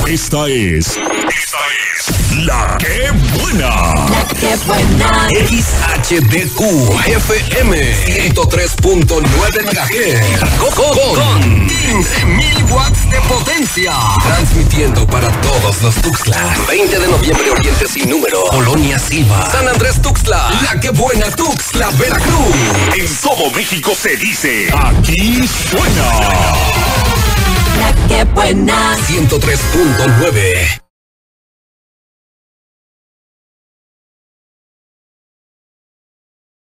Esta es La Que Buena. La Que Buena. XHDQ FM 103.9 MHz. Con 15.000 watts de potencia. Transmitiendo para todos los Tuxtla. 20 de noviembre, Oriente Sin Número. Colonia Silva. San Andrés Tuxtla. La Que Buena Tuxtla, Veracruz. En todo México se dice, aquí suena La Que Buena. 103.9.